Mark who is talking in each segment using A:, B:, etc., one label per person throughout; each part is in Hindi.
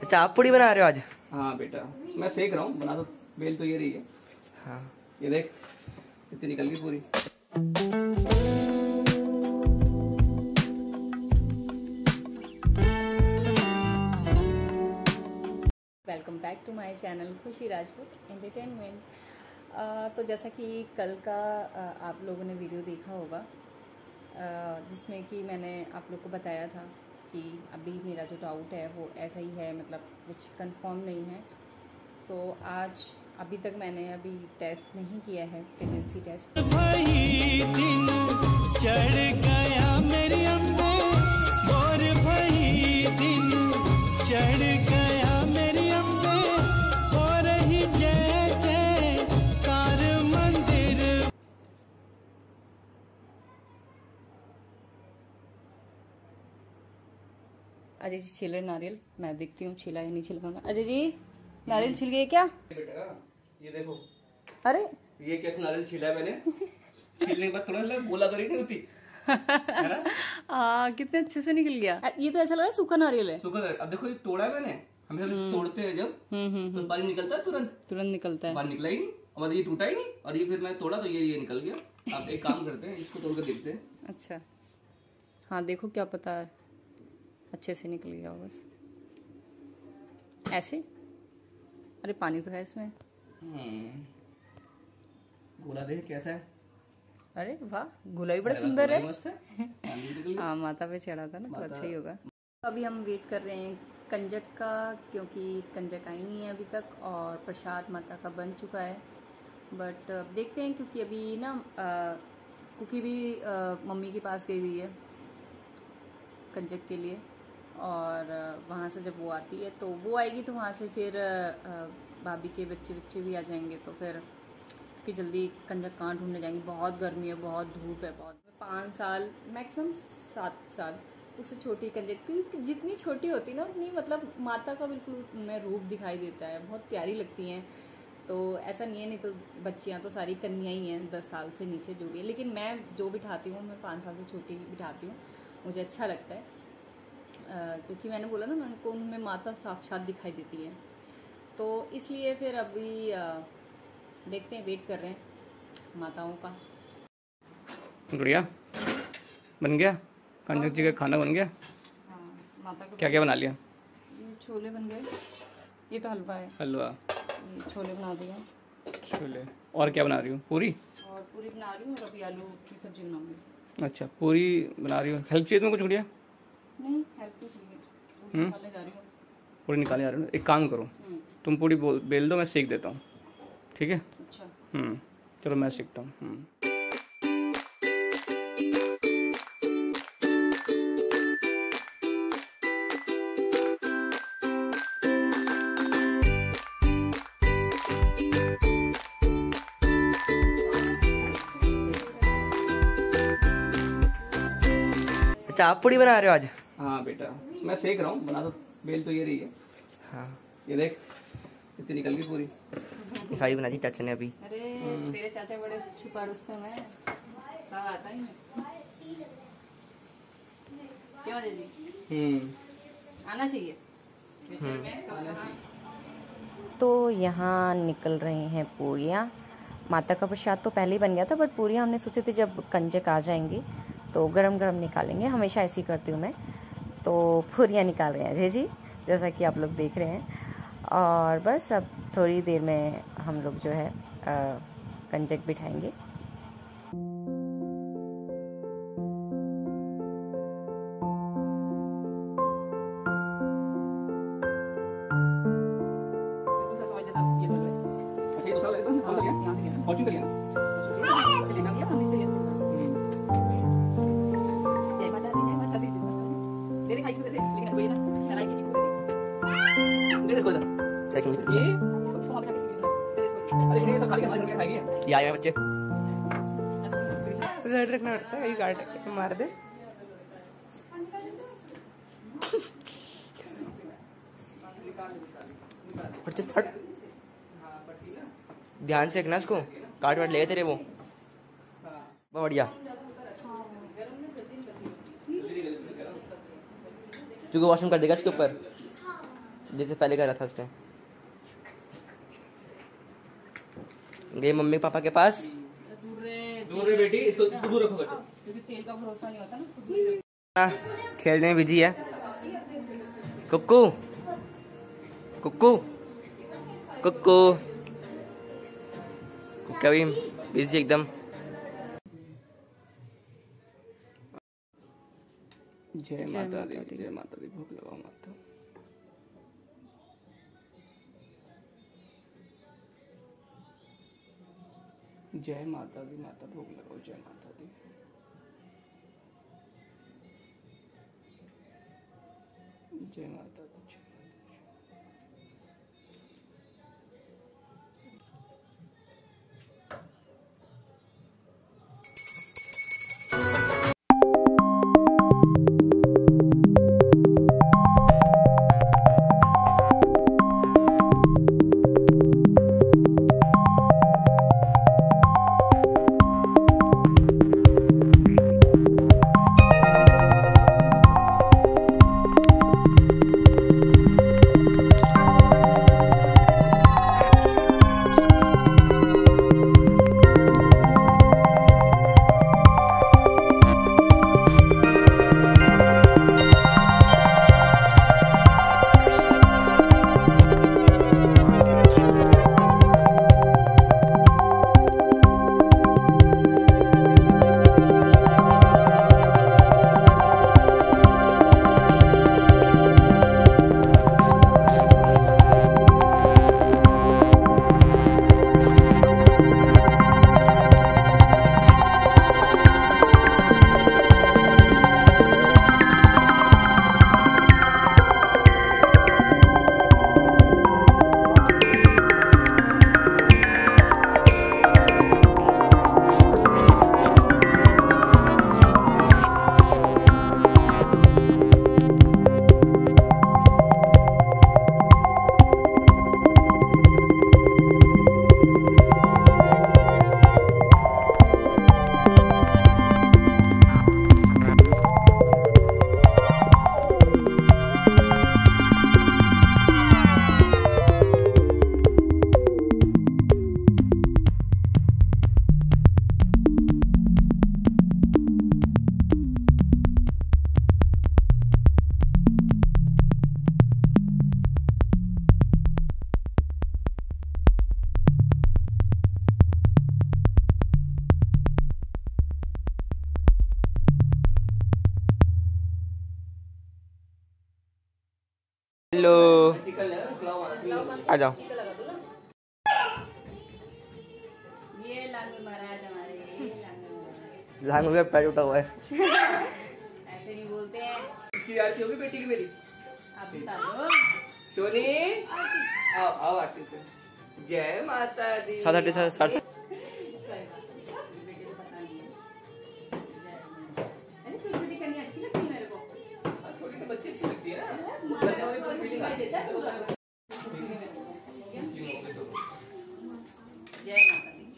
A: अच्छा आप पूड़ी बना रहे हो आज?
B: हाँ बेटा मैं सेक रहा हूँ, बना तो बेल तो ये रही है।
A: हाँ
B: ये देख इतनी निकल गई पूरी।
C: Welcome back to my channel Khushi Rajput entertainment. तो जैसा कि कल का आप लोगों ने वीडियो देखा होगा, जिसमें कि मैंने आप लोग को बताया था कि अभी मेरा जो डाउट है वो ऐसा ही है, मतलब कुछ कंफर्म नहीं है। सो आज अभी तक मैंने अभी टेस्ट नहीं किया है, प्रेगनेंसी टेस्ट।
D: भाई दिन चढ़ गया मेरी अम्बे, और भाई दिन चढ़ गया मेरी अम्बे, और ही जय जयकार मंदिर।
C: अजय जी छिल रहे नारियल, मैं देखती हूँ छिला या नहीं छिला। अजय जी नारियल छिल गए क्या?
B: बेटा ये देखो,
C: अरे
B: ये कैसे नारियल छिला है मैंने। छीलने के बाद थोड़ा सा गोला करी नहीं होती है ना?
C: कितने अच्छे से निकल गया। ये तो ऐसा लग रहा है सूखा नारियल है।
B: शुक्र है। अब देखो ये तोड़ा है मैंने, हमें तोड़ते हैं जब तो पानी निकलता है, तुरंत
C: निकलता है।
B: पानी निकला ही नहीं, और ये टूटा ही नहीं, और ये फिर मैं तोड़ा तो ये निकल गया। आप एक काम करते हैं, इसको तोड़ कर देखते हैं।
C: अच्छा हाँ देखो, क्या पता है अच्छे से निकल गया हो बस ऐसे। अरे पानी तो है इसमें।
B: गोला देख कैसा है।
C: अरे वाह, गोला भी बड़ा सुंदर है।
B: मस्त है।
C: हाँ माता पे चढ़ा था ना, तो अच्छा ही होगा। अभी हम वेट कर रहे हैं कंजक का, क्योंकि कंजक आई नहीं है अभी तक, और प्रसाद माता का बन चुका है। बट देखते हैं, क्योंकि अभी ना कुकी भी मम्मी के पास गई हुई है कंजक के लिए, और वहाँ से जब वो आती है तो वो आएगी, तो वहाँ से फिर भाभी के बच्चे भी आ जाएंगे, तो फिर कि जल्दी कंजक कहाँ ढूंढने जाएंगे। बहुत गर्मी है, बहुत धूप है, बहुत 5 साल मैक्सिमम 7 साल उससे छोटी कंजक, क्योंकि जितनी छोटी होती ना उतनी मतलब माता का बिल्कुल उनमें रूप दिखाई देता है, बहुत प्यारी लगती हैं। तो ऐसा नहीं है, नहीं तो बच्चियाँ तो सारी कन्या ही हैं 10 साल से नीचे जो भी है, लेकिन मैं जो बिठाती हूँ मैं 5 साल से छोटी बिठाती हूँ, मुझे अच्छा लगता है। क्योंकि मैंने बोला ना, उनको उनमें माता साक्षात दिखाई देती है, तो इसलिए फिर अभी देखते हैं, वेट कर रहे हैं माताओं का।
B: गुड़िया बन गया, कंजक जी का खाना बन गया।
C: हाँ माता को
B: क्या क्या बना लिया?
C: ये छोले बन गए, ये तो हलवा है।
B: हलवा,
C: ये छोले बना दिए,
B: छोले। और क्या बना रही हूँ? पूरी।
C: और पूरी बना रही हूँ, और अभी आलू की सब्जी बनाऊंगी।
B: अच्छा पूरी बना रही हूँ। हेल्प चाहिए तुमको कुछ गुड़िया?
C: नहीं हेल्प नहीं चाहिए, निकालने जा रही हूँ।
B: पूरी निकालने जा रही हूँ। एक काम करो, तुम पूरी बेल दो, मैं सेक देता हूँ, ठीक है?
C: अच्छा
B: चलो मैं सीखता हूँ।
A: अच्छा आप पूड़ी बना रहे हो आज?
B: हाँ बेटा मैं सेक रहा हूँ, बना तो बेल तो ये रही है।
A: हाँ
B: ये देख इतनी निकल गई पूरी।
A: सारी बना दी चाचा ने अभी।
C: अरे तेरे चाचा बड़े छुपा रुस्तम है, सब आता ही नहीं। क्यों जी? आना चाहिए। तो यहाँ निकल रही हैं पूरियाँ। माता का प्रसाद तो पहले ही बन गया था, बट पूरियाँ हमने सोचे थे जब कंजक आ जाएंगी तो गरम गरम निकालेंगे, हमेशा ऐसी करती हूँ मैं। तो पूरियाँ निकाल रहे हैं अजय जी, जैसा कि आप लोग देख रहे हैं। और बस अब थोड़ी देर में हम लोग जो है कंजक बिठाएंगे।
A: ये आए हैं बच्चे।
E: रखना पड़ता है, गार्ड मार दे।
A: फट ध्यान से रखना इसको, काट वाट ले तेरे वो। बहुत बढ़िया। चुको वॉशरूम कर देगा इसके ऊपर। जैसे पहले करा था उसने। गई मम्मी पापा के पास।
B: दूर रे बेटी, इसको दूर रखो बेटा,
C: क्योंकि तेल का भरोसा नहीं होता ना।
A: खेलने में बिजी है। कुक्कू कुक्कू कुक्कू कुक्का भी बिजी एकदम।
B: जय माता दी, जय माता दी। भूख लगाओ माता। जय माता दी, माता भूख लगाओ। जय माता दी। जय माता दी।
A: हेलो आ जाओ।
C: ये लांगूर महाराज हमारे,
A: लांगूर का पैर उठा हुआ है।
C: ऐसे नहीं बोलते हैं।
B: इसकी आरती होगी बेटी की मेरी।
C: आप बता दो।
B: सोनी आओ आओ आरती से। जय माता दी।
A: 7:30
C: बेटे को पता नहीं है। अरे छोटी छोटी करनी अच्छी लगती है मेरे को।
B: छोटी तो बच्ची अच्छी लगती है ना।
C: जय माता दी।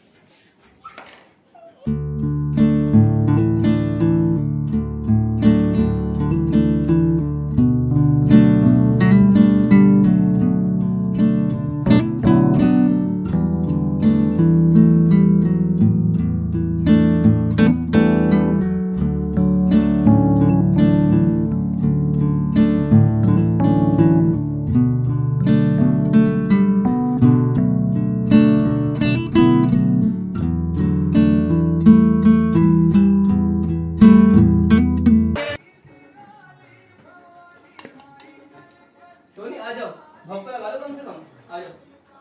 B: सोनी आ जाओ, भंप लगा लो कम से कम। आ जाओ।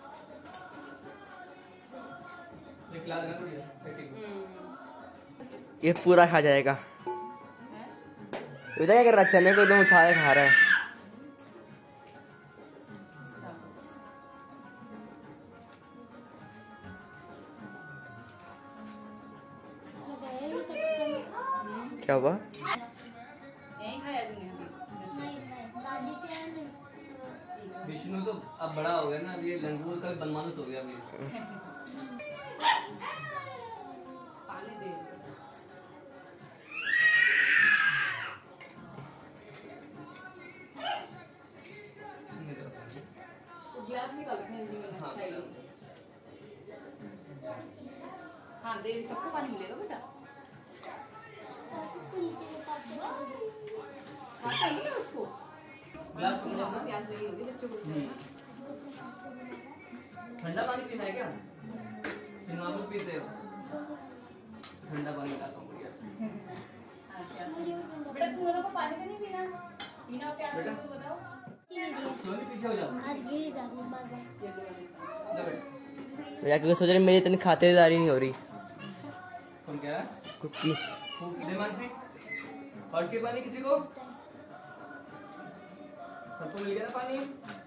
B: एक लाल ना थोड़ी बेटी को।
A: ये पूरा खा जाएगा। इधर क्या कर रहा है? चने को एकदम उछाल के खा रहा है। क्या हुआ?
C: यहीं खाया तूने अभी?
B: विष्णु तो अब बड़ा हो गया ना, अब ये लंगूर का बनमानुस हो गया अभी।
C: पानी दे। ये सबको पानी मिलेगा बेटा। खाता है ना उसको।
B: ग्लास में
C: प्यास लगी होगी बच्चों को।
B: ठंडा पानी पीना है क्या? नॉर्मल पीते हो? ठंडा पानी लाता हूँ
C: बेटा तुम लोगों को पानी में नहीं पीना। पीना प्यास लगी तो बताओ।
B: सोनी पीछे हो जाओ। ले बेटा।
A: तो यार क्योंकि सोच रहे मेरी इतनी खातिरदारी नहीं हो रही।
B: कौन कह रहा है?
A: कुकी
B: देवांशी और से पानी किसी को? सबको मिल गया ना पानी?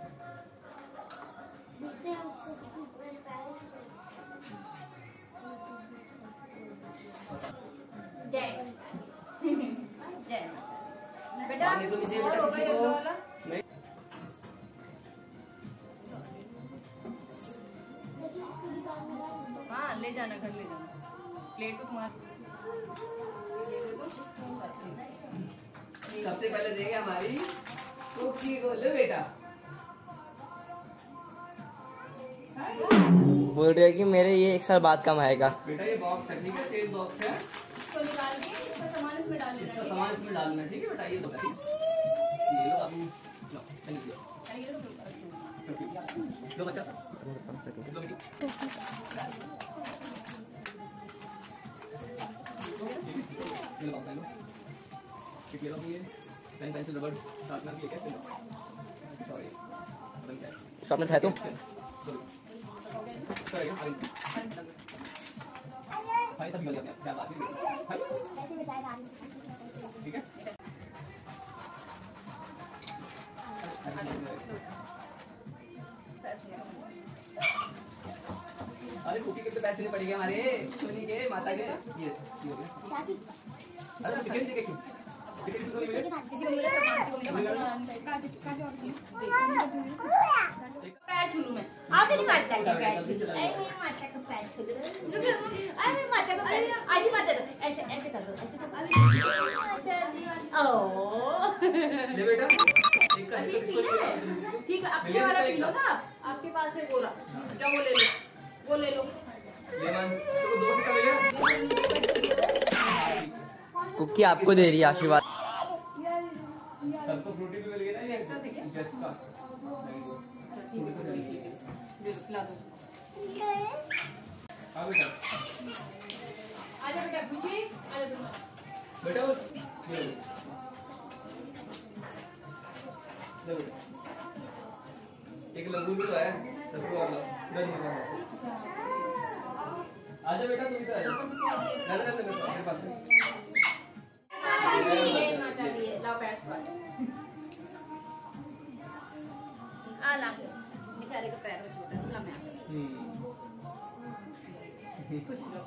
C: जय जय बेटा
B: पानी तो नीचे
C: और
B: बेटा
C: होगा
B: किसी
C: ये
B: को?
C: वाला।
B: नहीं।
C: हाँ ले जाना घर ले जाना। प्लेट तो तुम्हारा।
B: सबसे पहले देंगे हमारी कुकी को। ले बेटा।
A: बोल रहे हैं कि मेरे ये 1 साल बाद काम आएगा।
B: बेटा ये बॉक्स है, ठीक है? चेन बॉक्स है।
C: इसको निकाल के इसका सामान इसमें डाल देना।
B: इसका सामान इसमें डालना है, ठीक है बेटा? ये तो ये लो अभी। लो थैंक यू। लो बच्चा। लो बेटी। ये लो लो। ठीक है लो ये पेन पेंसिल रबड़ शार्पनर भी है क्या? सॉरी बन गया।
A: शार्पनर है तो
B: भाई सब मिल गया क्या बात है? ठीक है। अरे कुकी के तो पैसे नहीं पड़ेंगे हमारे सोनी के माता के। ये हो गया। अरे टिकट टिकट टिकट तो नहीं मिले।
C: किसी को मिला सामान किसी को मिला पैर छू लूं मैं। आप नहीं मारता है पैर। अरे मेरी माता का पैर छू लो। अरे मेरी माता का पैर ऐसे मत दो। ऐसे ऐसे कर दो। ऐसे कर दो। ओह
B: ले बेटा एक का
C: ठीक है अपने वाला पी लो ना। आपके पास है गोरा। जाओ वो ले लो। वो ले लो।
B: ले मान तो 2 का मिलेगा।
A: कुकी आपको दे रही है आशीर्वाद।
B: सबको फ्रूटी भी मिल गया ना?
C: एक्स्ट्रा ठीक है।
B: जस्ट का
C: खिला दो।
B: हाँ बेटा।
C: आजा बेटा खुशी आजा तुम।
B: बेटा ये लो बेटा। एक लंगूर भी तो है सबको वाला। आजा बेटा तुम इधर आ जा। मेरे पास
C: ये माता दिए लाओ पैर पर। आ ला बेचारे का पैर में छोटा ला मैं खुश रहो।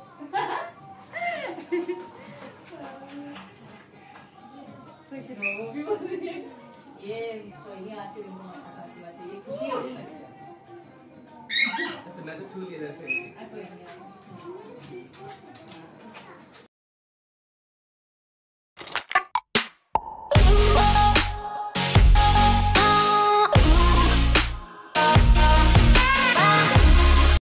C: खुश रहो वो भी बोल रही है। ये कोई आशीर्वाद ये खुशी हो रही है।
B: मैं तो छू लिया जैसे।